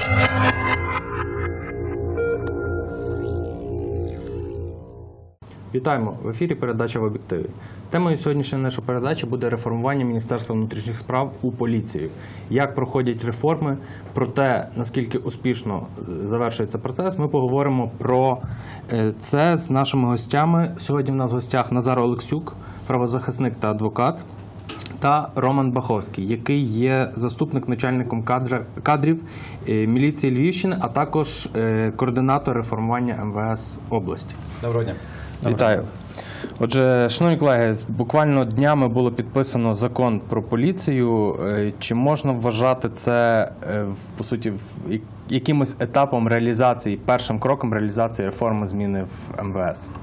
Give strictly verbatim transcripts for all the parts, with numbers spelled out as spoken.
Вітаємо! В ефірі передача «В об'єктиві». Темою сьогоднішньої нашої передачі буде реформування Міністерства внутрішніх справ у поліції. Як проходять реформи, про те, наскільки успішно завершується процес, ми поговоримо про це з нашими гостями. Сьогодні в нас в гостях Назар Олексюк, правозахисник та адвокат, та Роман Баховський, який є заступник начальником кадрів міліції Львівщини, а також координатор реформування ем ве ес області. Доброго дня. Вітаю. Отже, шановні колеги, буквально днями було підписано закон про поліцію. Чи можна вважати це, по суті, якимось етапом реалізації, першим кроком реалізації реформи зміни в ем ве ес?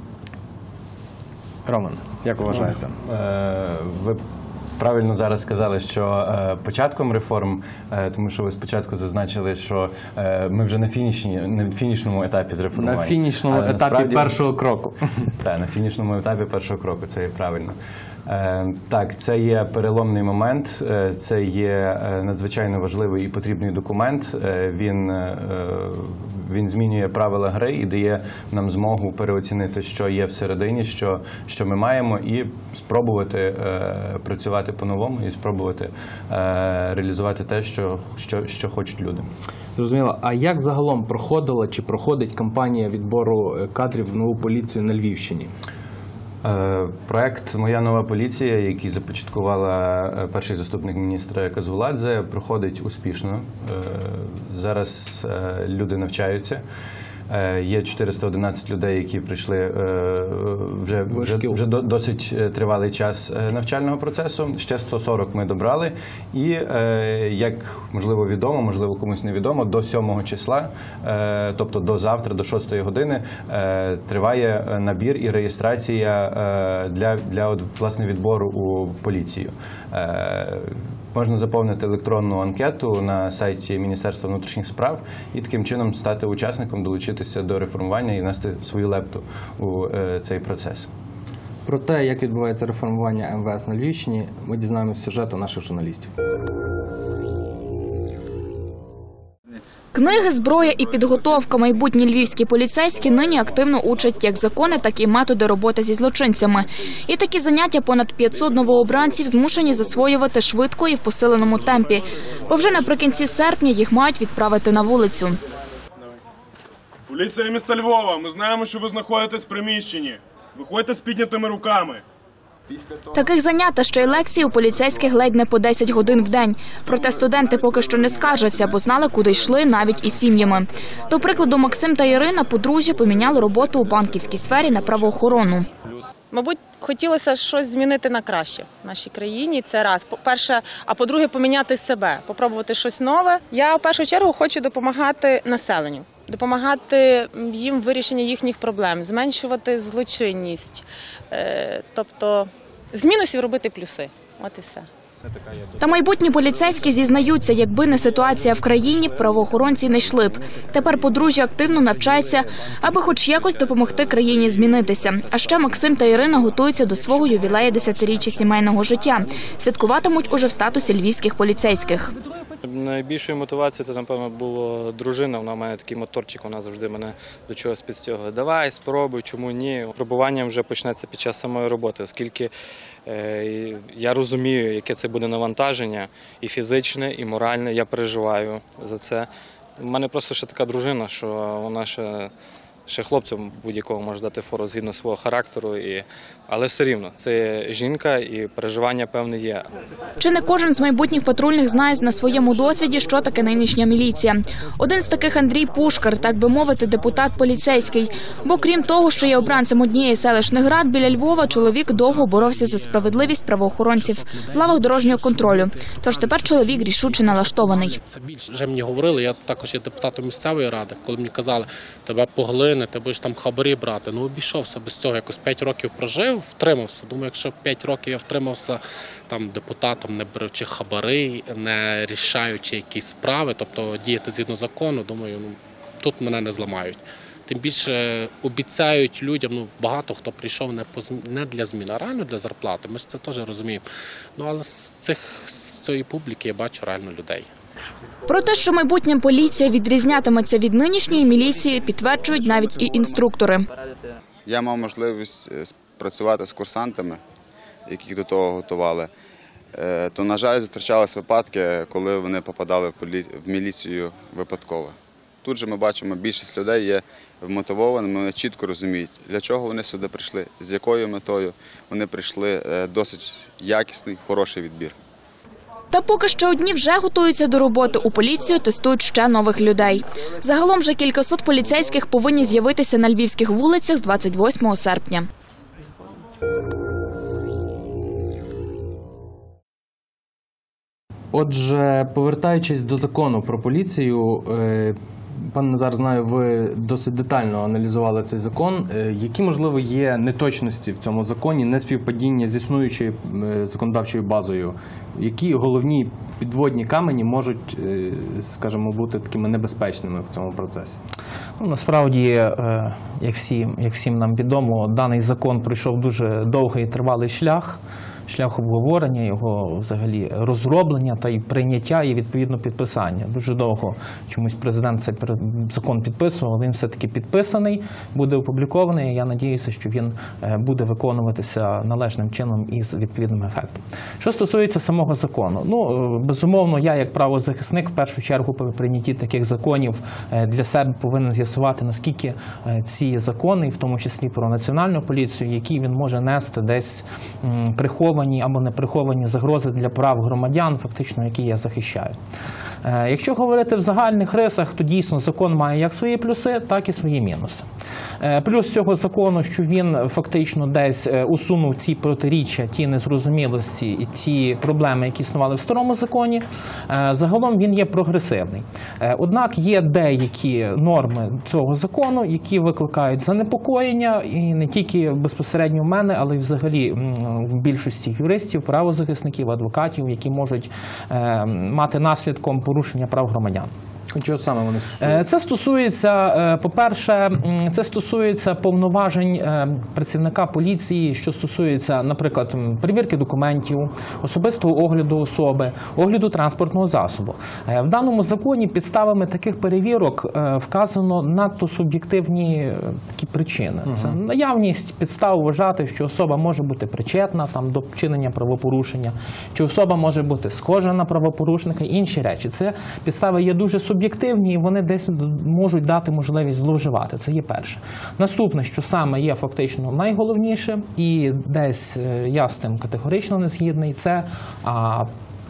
Роман, як ви вважаєте? Ви правильно зараз сказали, що е, початком реформ, е, тому що ви спочатку зазначили, що е, ми вже на, фінішні, на фінішному етапі з реформування. На фінішному етапі насправді, першого кроку. Так, на фінішному етапі першого кроку, це є правильно. Е, так, це є переломний момент, е, це є е, надзвичайно важливий і потрібний документ. Е, він, е, він змінює правила гри і дає нам змогу переоцінити, що є всередині, що, що ми маємо, і спробувати е, працювати по-новому і спробувати е, реалізувати те, що, що, що хочуть люди. Зрозуміло. А як загалом проходила чи проходить кампанія відбору кадрів в нову поліцію на Львівщині? Проект «Моя нова поліція», який започаткувала перший заступник міністра Казгуладзе, проходить успішно. Зараз люди навчаються. Є чотириста одинадцять людей, які прийшли вже, вже, вже досить тривалий час навчального процесу. Ще сто сорок ми добрали. І, як можливо відомо, можливо комусь не відомо, до сьомого числа, тобто до завтра, до шостої години, триває набір і реєстрація для, для власне, відбору у поліцію. Можна заповнити електронну анкету на сайті Міністерства внутрішніх справ і таким чином стати учасником, долучитися до реформування і внести свою лепту у цей процес. Про те, як відбувається реформування ем ве ес на Львівщині, ми дізнаємося з сюжету наших журналістів. Книги, зброя і підготовка. Майбутні львівські поліцейські нині активно учать як закони, так і методи роботи зі злочинцями. І такі заняття понад п'ятсот новообранців змушені засвоювати швидко і в посиленому темпі. Бо вже наприкінці серпня їх мають відправити на вулицю. Поліція міста Львова. Ми знаємо, що ви знаходитесь в приміщенні. Виходьте з піднятими руками. Таких занять та ще й лекцій у поліцейських ледь не по десять годин в день. Проте студенти поки що не скаржаться, бо знали, куди йшли навіть із сім'ями. До прикладу, Максим та Ірина, подружжя, поміняли роботу у банківській сфері на правоохоронну. Мабуть, хотілося щось змінити на краще в нашій країні. Це раз. По-перше, а по-друге, поміняти себе, попробувати щось нове. Я в першу чергу хочу допомагати населенню. Допомагати їм в вирішенні їхніх проблем, зменшувати злочинність, тобто з мінусів робити плюси. От і все. Та майбутні поліцейські зізнаються, якби не ситуація в країні, правоохоронці не йшли б. Тепер подружжя активно навчається, аби хоч якось допомогти країні змінитися. А ще Максим та Ірина готуються до свого ювілею десятиріччя сімейного життя. Святкуватимуть уже в статусі львівських поліцейських. Найбільшою мотивацією, це, напевно, була дружина. Вона в мене такий моторчик, вона завжди мене до чогось підстягує. Давай, спробуй, чому ні. Пробування вже почнеться під час самої роботи, оскільки е, я розумію, яке це буде навантаження, і фізичне, і моральне. Я переживаю за це. У мене просто ще така дружина, що вона ще... Ще хлопцям будь-якого може дати фору згідно свого характеру, і... але все рівно, це жінка і переживання певне є. Чи не кожен з майбутніх патрульних знає на своєму досвіді, що таке нинішня міліція. Один з таких Андрій Пушкар, так би мовити, депутат поліцейський. Бо крім того, що є обранцем однієї з селищних рад біля Львова, чоловік довго боровся за справедливість правоохоронців в лавах дорожнього контролю. Тож тепер чоловік рішуче налаштований. Це більше вже мені говорили, я також є депутатом місцевої ради, коли мені казали, тебе поглине, ти будеш там хабарі брати. Ну, обійшовся без цього, якось п'ять років прожив, втримався. Думаю, якщо п'ять років я втримався там депутатом, не беручи хабари, не рішаючи якісь справи, тобто діяти згідно закону, думаю, ну, тут мене не зламають. Тим більше обіцяють людям, ну, багато хто прийшов не, по, не для змін, а реально для зарплати. Ми ж це теж розуміємо. Ну, але з, цих, з цієї публіки я бачу реально людей. Про те, що майбутня поліція відрізнятиметься від нинішньої міліції, підтверджують навіть і інструктори. Я мав можливість працювати з курсантами, яких до того готували. То, на жаль, зустрічалися випадки, коли вони попадали в міліцію випадково. Тут же ми бачимо, більшість людей є вмотивованими, вони чітко розуміють, для чого вони сюди прийшли, з якою метою вони прийшли, досить якісний, хороший відбір. Та поки що одні вже готуються до роботи у поліцію, тестують ще нових людей. Загалом вже кількасот поліцейських повинні з'явитися на львівських вулицях з двадцять восьмого серпня. Отже, повертаючись до закону про поліцію, пане Назар, знаю, ви досить детально аналізували цей закон. Які, можливо, є неточності в цьому законі, неспівпадіння з існуючою законодавчою базою? Які головні підводні камені можуть, скажімо, бути такими небезпечними в цьому процесі? Ну, насправді, як всім, як всім нам відомо, даний закон пройшов дуже довгий і тривалий шлях. Шлях обговорення, його взагалі розроблення та й прийняття і відповідно підписання. Дуже довго чомусь президент цей закон підписував, він все-таки підписаний, буде опублікований. Я сподіваюся, що він буде виконуватися належним чином і з відповідним ефектом. Що стосується самого закону, ну, безумовно, я як правозахисник в першу чергу при прийнятті таких законів для себе повинен з'ясувати, наскільки ці закони, в тому числі про національну поліцію, які він може нести десь приховані або неприховані загрози для прав громадян, фактично, які я захищаю. Якщо говорити в загальних рисах, то дійсно закон має як свої плюси, так і свої мінуси. Плюс цього закону, що він фактично десь усунув ці протиріччя, ті незрозумілості і ті проблеми, які існували в старому законі, загалом він є прогресивний. Однак є деякі норми цього закону, які викликають занепокоєння, і не тільки безпосередньо в мене, але й взагалі в більшості юристів, правозахисників, адвокатів, які можуть мати наслідком порушення прав громадян. Чого саме вони стосуються? Це стосується, по-перше, це стосується повноважень працівника поліції, що стосується, наприклад, перевірки документів, особистого огляду особи, огляду транспортного засобу. В даному законі підставами таких перевірок вказано надто суб'єктивні такі причини. Угу. Це наявність підстав вважати, що особа може бути причетна там, до вчинення правопорушення, чи особа може бути схожа на правопорушника і інші речі. Це підстави є дуже суб'єктивні. Об'єктивні, і вони десь можуть дати можливість зловживати. Це є перше. Наступне, що саме є фактично найголовніше, і десь я з тим категорично не згідний, це а,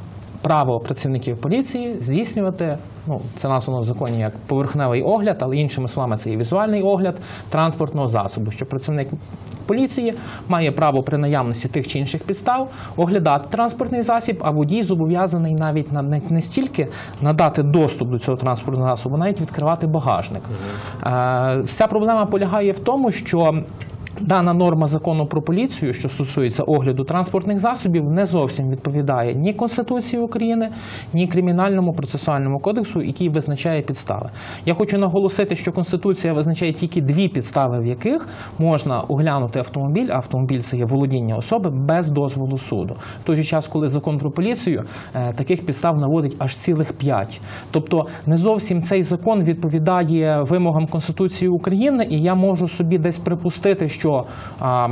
право працівників поліції здійснювати, ну, це названо в законі як поверхневий огляд, але іншими словами це є візуальний огляд транспортного засобу, що працівник поліції має право при наявності тих чи інших підстав оглядати транспортний засіб, а водій зобов'язаний навіть не стільки надати доступ до цього транспортного засобу, навіть відкривати багажник. Mm-hmm. Вся проблема полягає в тому, що дана норма закону про поліцію, що стосується огляду транспортних засобів, не зовсім відповідає ні Конституції України, ні Кримінальному процесуальному кодексу, який визначає підстави. Я хочу наголосити, що Конституція визначає тільки дві підстави, в яких можна оглянути автомобіль, а автомобіль – це є володіння особи без дозволу суду. В той же час, коли закон про поліцію, таких підстав наводить аж цілих п'ять. Тобто не зовсім цей закон відповідає вимогам Конституції України, і я можу собі десь припустити, що що а,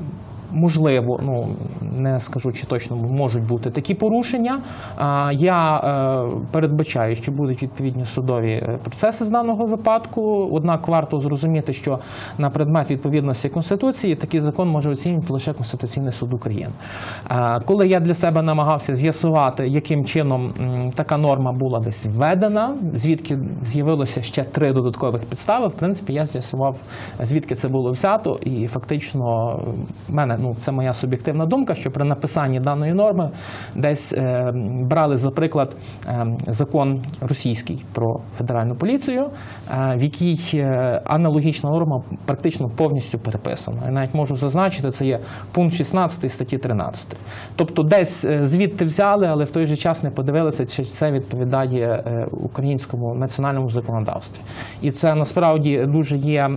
можливо, ну, не скажу, чи точно можуть бути такі порушення. А, я е, передбачаю, що будуть відповідні судові процеси з даного випадку, однак варто зрозуміти, що на предмет відповідності Конституції такий закон може оцінювати лише Конституційний суд України. А, коли я для себе намагався з'ясувати, яким чином м, така норма була десь введена, звідки з'явилося ще три додаткових підстави, в принципі, я з'ясував, звідки це було взято, і фактично в мене, ну, це моя суб'єктивна думка, що при написанні даної норми десь е, брали за приклад е, закон російський про федеральну поліцію, е, в якій е, аналогічна норма практично повністю переписана. Я навіть можу зазначити, це є пункт шістнадцятий статті тринадцятої. Тобто десь е, звідти взяли, але в той же час не подивилися, чи це відповідає е, українському національному законодавству. І це насправді дуже є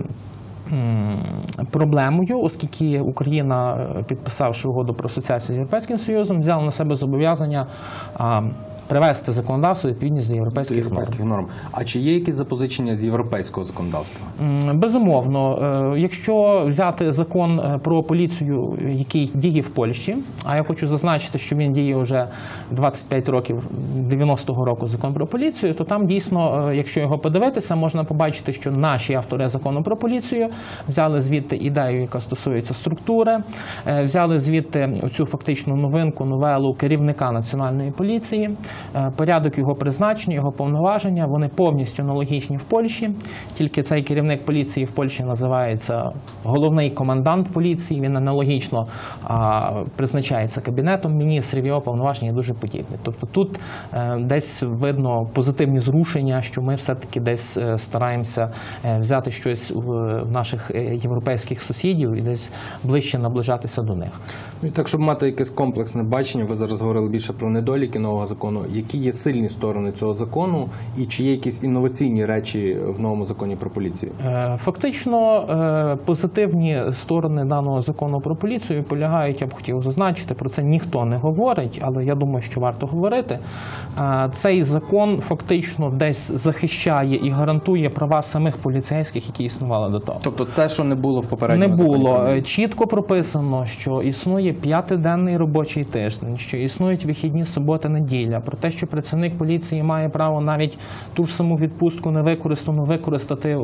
проблемою, оскільки Україна, підписавши угоду про асоціацію з Європейським Союзом, взяла на себе зобов'язання привести законодавство у відповідність до європейських, європейських норм. норм. А чи є якісь запозичення з європейського законодавства? М, Безумовно, Е, якщо взяти закон е, про поліцію, який діє в Польщі, а я хочу зазначити, що він діє вже двадцять п'ять років, дев'яностого року закон про поліцію, то там дійсно, е, якщо його подивитися, можна побачити, що наші автори закону про поліцію взяли звідти ідею, яка стосується структури, е, взяли звідти оцю фактичну новинку, новелу керівника Національної поліції, е, порядок його призначення, його повноваження, вони повністю аналогічні в Польщі, тільки цей керівник поліції в Польщі називається головний комендант поліції, він аналогічно а, призначається Кабінетом міністрів, його повноваження дуже подібні. Тобто тут е, десь видно позитивні зрушення, що ми все-таки десь е, стараємося е, взяти щось в, в наших е, європейських сусідів і десь ближче наближатися до них. Ну, і так, щоб мати якесь комплексне бачення, ви зараз говорили більше про недоліки нового закону. Які є сильні сторони цього закону і чи є якісь інноваційні речі в новому законі про поліцію? Е, Фактично е, позитивні сторони даного закону про поліцію полягають, я б хотів зазначити, про це ніхто не говорить, але я думаю, що варто говорити. Е, Цей закон фактично десь захищає і гарантує права самих поліцейських, які існували до того. Тобто те, що не було в Не попередньому законі про було. поліцію. Чітко прописано, що існує п'ятиденний робочий тиждень, що існують вихідні субота, неділя, про те, що працівник поліції має право навіть ту ж саму відпустку невикористану використати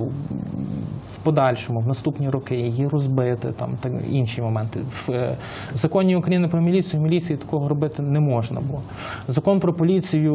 в подальшому, в наступні роки, її розбити, там та інші моменти. В, е, в законі України про міліцію міліції такого робити не можна було. Закон про поліцію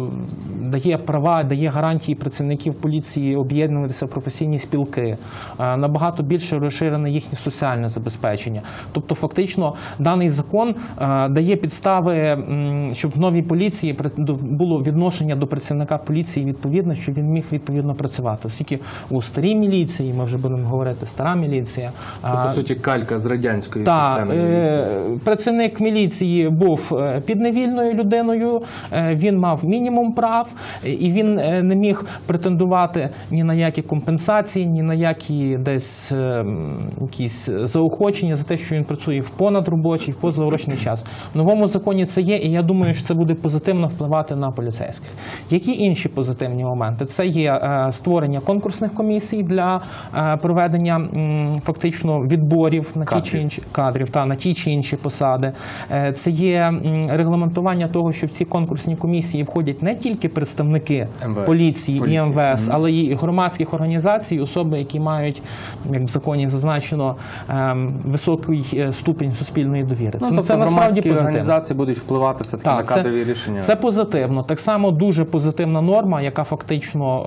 дає права, дає гарантії працівників поліції об'єднуватися в професійні спілки, е, набагато більше розширене їхнє соціальне забезпечення. Тобто фактично даний закон е, дає підстави, м, щоб в новій поліції при- до- було відношення до працівника поліції відповідно, що він міг відповідно працювати. Оскільки у старій міліції, ми вже будемо говорити, стара міліція. Це, по суті, калька з радянської Та, системи міліції. е, працівник міліції був е, підневільною людиною, е, він мав мінімум прав, е, і він е, не міг претендувати ні на які компенсації, ні на які десь е, м, якісь заохочення за те, що він працює в понадробочий, в позаурочний час. В новому законі це є, і я думаю, що це буде позитивно впливати на поліцейських. Які інші позитивні моменти? Це є е, створення конкурсних комісій для е, проведення м, фактично відборів на ті Кадрів. чи інші кадрів та на ті чи інші посади. Е, Це є м, регламентування того, що в ці конкурсні комісії входять не тільки представники ем ве ес. поліції, Поліції. і ем ве ес, Мгм. але й громадських організацій, особи, які мають, як в законі зазначено, ем, високий е, ступінь суспільної довіри. Ну, Це, тобто це насправді громадські позитивно. організації будуть впливати все-таки на Так, кадрові це, рішення. це позитивно. Так само дуже позитивна норма, яка фактично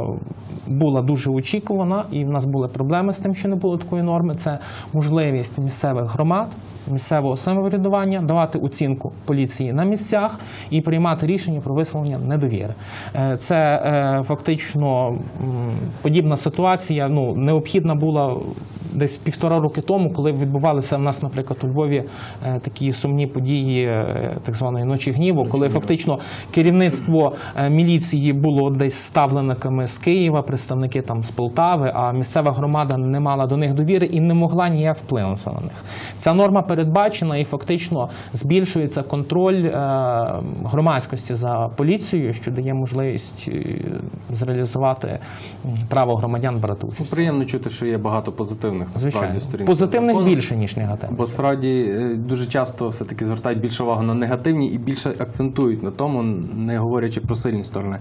е, була дуже очікувана, і в нас були проблеми з тим, що не було такої норми. Це можливість місцевих громад, місцевого самоврядування давати оцінку поліції на місцях і приймати рішення про висловлення недовіри. Е, Це е, фактично м, подібна ситуація, ну, необхідна була десь півтора роки тому, коли відбувалися в нас, наприклад, у Львові е, такі сумні події е, так званої ночі гніву, коли фактично керівництво е, міліції було десь ставлениками з Києва, представники там з Полтави, а місцева громада не мала до них довіри і не могла ніяк вплинути на них. Ця норма передбачена і фактично збільшується контроль е, громадськості за поліцією, що дає можливість е, зреалізувати м, право громадян брати Ну, участь. приємно чути, що є багато позитивних насправді Звичайно. сторін. Позитивних закону. більше, ніж негативних. Бо справді е, дуже часто все-таки звертають більше увагу на негативні і більше акцентують на тому, не говорячи про сильні сторони.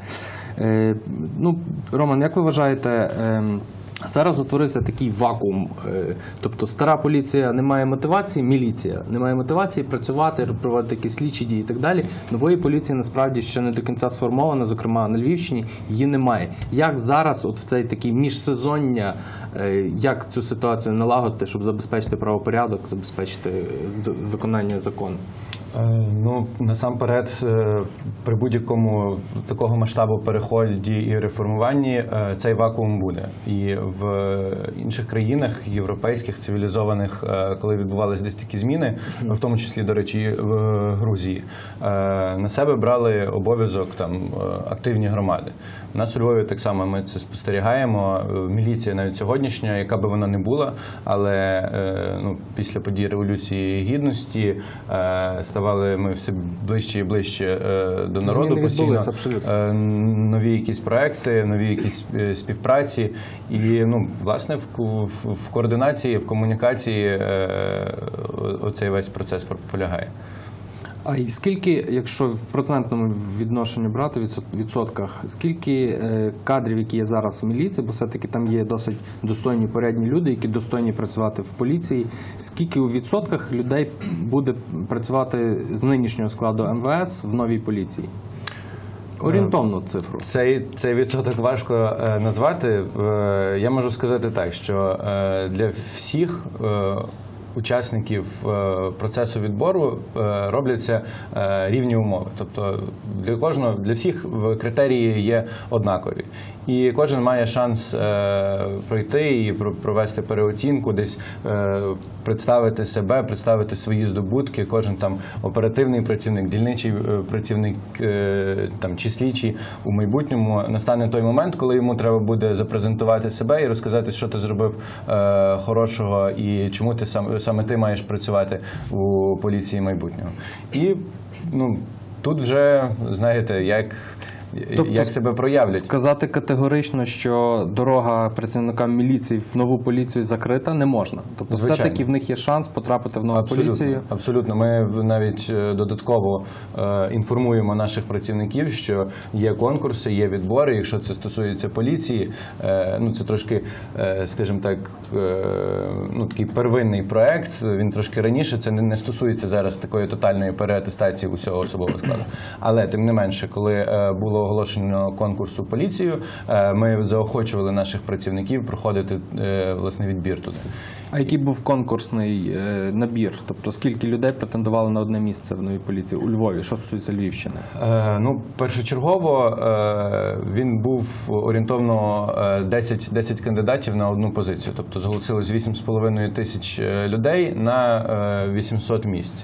Е, ну, Роман, як ви вважаєте, е, зараз утворився такий вакуум, е, тобто стара поліція не має мотивації, міліція не має мотивації працювати, проводити якісь слідчі дії і так далі. Нової поліції насправді ще не до кінця сформована, зокрема на Львівщині, її немає. Як зараз от в цей такий міжсезоння, е, як цю ситуацію налагодити, щоб забезпечити правопорядок, забезпечити е, виконання закону? Е, Ну, насамперед, е, при будь-якому такого масштабу переході і реформуванні е, цей вакуум буде. І в інших країнах, європейських, цивілізованих, е, коли відбувалися десь такі зміни, в тому числі, до речі, в Грузії, е, на себе брали обов'язок там е, активні громади. У нас у Львові так само ми це спостерігаємо. Міліція навіть сьогоднішня, яка би вона не була, але е, ну, після подій Революції Гідності е, став ставали ми все ближче і ближче е, до народу. Зміни Постійно відбулися, абсолютно. е, нові якісь проекти, нові якісь е, співпраці. І, ну, власне, в, в, в координації, в комунікації е, оцей весь процес полягає. А і скільки, якщо в процентному відношенні брати, в відсотках, скільки е, кадрів, які є зараз в міліції, бо все-таки там є досить достойні, порядні люди, які достойні працювати в поліції, скільки у відсотках людей буде працювати з нинішнього складу ем ве ес в новій поліції? Орієнтовну цифру. Цей, цей відсоток важко е, назвати. Е, я можу сказати так, що е, для всіх е, учасників е, процесу відбору е, робляться е, рівні умови. Тобто для кожного, для всіх критерії є однакові. І кожен має шанс е, пройти і провести переоцінку, десь е, представити себе, представити свої здобутки. Кожен там оперативний працівник, дільничий працівник е, там, чи слідчий у майбутньому настане той момент, коли йому треба буде запрезентувати себе і розказати, що ти зробив е, хорошого і чому ти сам, саме ти маєш працювати у поліції майбутнього. І ну, тут вже, знаєте, як... Тобто, як себе проявлять. Сказати категорично, що дорога працівникам міліції в нову поліцію закрита, не можна. Тобто все-таки в них є шанс потрапити в нову абсолютно, поліцію. Абсолютно. Ми навіть додатково е, інформуємо наших працівників, що є конкурси, є відбори. Якщо це стосується поліції, е, ну це трошки, е, скажімо так, е, ну такий первинний проект. Він трошки раніше, це не, не стосується зараз такої тотальної переатестації усього особового складу. Але тим не менше, коли е, було оголошено конкурсу поліцію, ми заохочували наших працівників проходити власне відбір туди. А який був конкурсний набір? Тобто скільки людей претендували на одне місце в новій поліції у Львові? Що стосується Львівщини? Е, ну, першочергово е, він був орієнтовно десять, десять кандидатів на одну позицію. Тобто зголосилось вісім з половиною тисяч людей на е, вісімсот місць.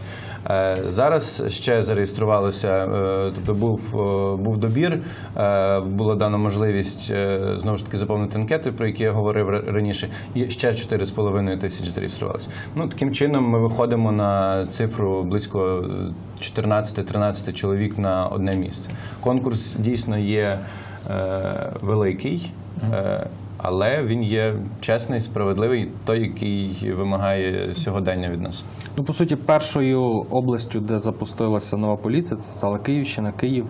Зараз ще зареєструвалося, тобто був, був добір, була дана можливість знову ж таки заповнити анкети, про які я говорив раніше, і ще чотири з половиною тисячі зареєструвалися. Ну, таким чином ми виходимо на цифру близько чотирнадцять-тринадцять чоловік на одне місце. Конкурс дійсно є е, великий, е, але він є чесний, справедливий, той, який вимагає сьогодення від нас. Ну, по суті, першою областю, де запустилася нова поліція, це стала Київщина, Київ.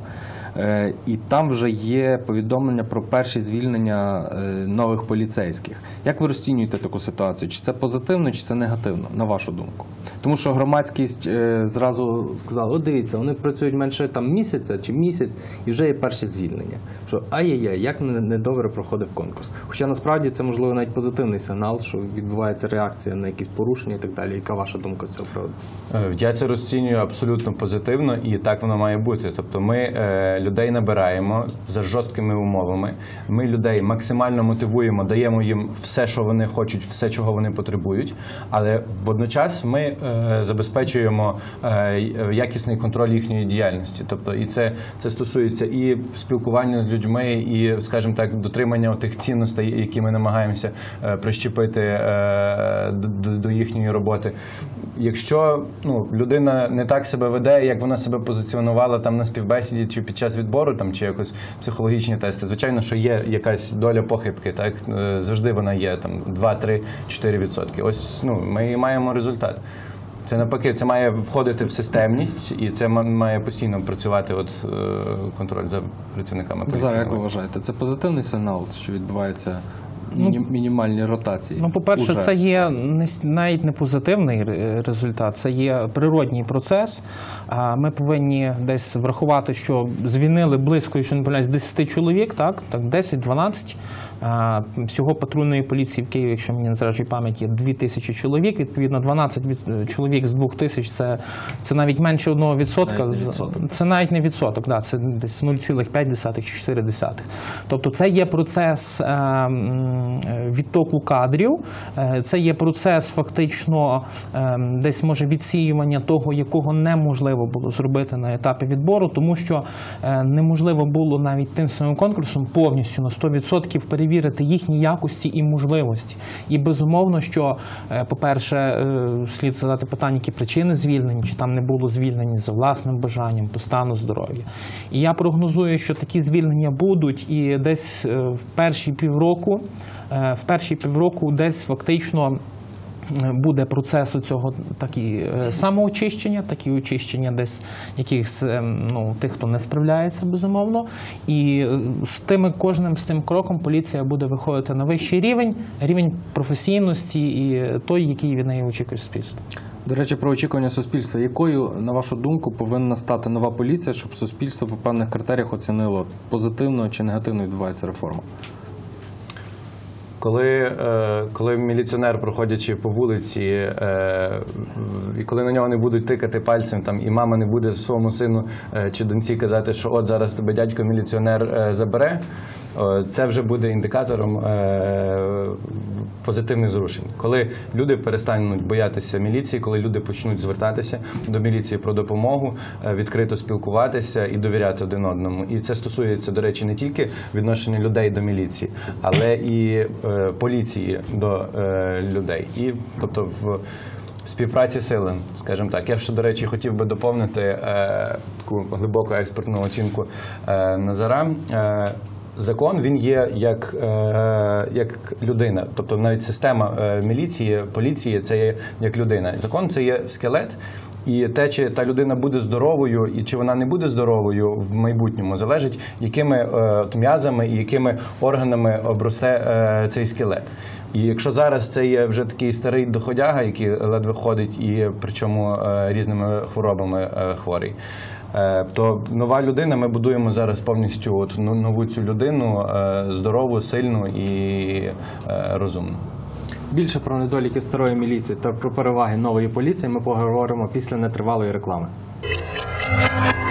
І там вже є повідомлення про перші звільнення нових поліцейських. Як ви розцінюєте таку ситуацію? Чи це позитивно, чи це негативно, на вашу думку? Тому що громадськість зразу сказала, о, дивіться, вони працюють менше там місяця чи місяць, і вже є перші звільнення. Що ай-яй-яй, як недобре проходив конкурс. Хоча насправді це, можливо, навіть позитивний сигнал, що відбувається реакція на якісь порушення і так далі. Яка ваша думка з цього приводу? Я це розцінюю абсолютно позитивно, і так воно має бути. Тобто ми людей набираємо за жорсткими умовами, ми людей максимально мотивуємо, даємо їм все, що вони хочуть, все, чого вони потребують, але водночас ми е, забезпечуємо е, якісний контроль їхньої діяльності. Тобто і це, це стосується і спілкування з людьми, і, скажімо так, дотримання тих цінностей, які ми намагаємося е, прищепити е, до, до їхньої роботи. Якщо ну, людина не так себе веде, як вона себе позиціонувала там на співбесіді чи під час відбору, там, чи якось психологічні тести, звичайно, що є якась доля похибки, так? Завжди вона є, там, два, три, чотири відсотки. Ось, ну, ми маємо результат. Це навпаки, це має входити в системність, і це має постійно працювати от, контроль за працівниками поліції. Зараз, як ви вважаєте, це позитивний сигнал, що відбувається міні- мінімальні ротації? Ну, по-перше, Уже. це є не, навіть не позитивний результат, це є природній процес. Ми повинні десь врахувати, що звільнили близько, якщо не помиляюсь, десять чоловік, так, так десять-дванадцять. Всього патрульної поліції в Києві, якщо мені не зраджує пам'ять, є дві тисячі чоловік. Відповідно, дванадцять чоловік з двох тисяч – це, це навіть менше одного відсотка. Навіть відсоток. Це навіть не відсоток, да, це десь нуль цілих п'ять десятих - чотири десятих. Тобто це є процес е, м, відтоку кадрів. Е, Це є процес фактично е, десь може відсіювання того, якого неможливо було зробити на етапі відбору, тому що е, неможливо було навіть тим самим конкурсом повністю на сто відсотків перевірити їхні якості і можливості. І безумовно, що, е, по-перше, е, слід задати питання, які причини звільнення, чи там не було звільнення за власним бажанням, по стану здоров'я. І я прогнозую, що такі звільнення будуть, і десь е, в перші півроку, е, в перші півроку десь фактично буде процес цього так і самоочищення, так і очищення десь якихось, ну, тих, хто не справляється, безумовно. І з тими, кожним з тим кроком поліція буде виходити на вищий рівень, рівень професійності і той, який від неї очікує суспільство. До речі, про очікування суспільства. Якою, на вашу думку, повинна стати нова поліція, щоб суспільство по певних критеріях оцінило, позитивно чи негативно відбувається реформа? Коли, е, коли міліціонер, проходячи по вулиці, е, і коли на нього не будуть тикати пальцем, там, і мама не буде своєму сину е, чи доньці казати, що от зараз тебе дядько міліціонер е, забере, е, це вже буде індикатором е, позитивних зрушень. Коли люди перестануть боятися міліції, коли люди почнуть звертатися до міліції про допомогу, е, відкрито спілкуватися і довіряти один одному. І це стосується, до речі, не тільки відношення людей до міліції, але і поліції до е, людей. І, тобто, в співпраці сили, скажімо так. Я ще, до речі, хотів би доповнити е, таку глибоку експертну оцінку е, Назара. Е, Закон, він є як, е, як людина, тобто навіть система е, міліції, поліції – це є як людина. Закон – це є скелет, і те, чи та людина буде здоровою, і чи вона не буде здоровою в майбутньому, залежить, якими е, м'язами і якими органами обросте е, цей скелет. І якщо зараз це є вже такий старий доходяга, який ледве ходить і причому е, різними хворобами е, хворий, то нова людина, ми будуємо зараз повністю от нову цю людину, здорову, сильну і розумну. Більше про недоліки старої міліції та про переваги нової поліції ми поговоримо після нетривалої реклами.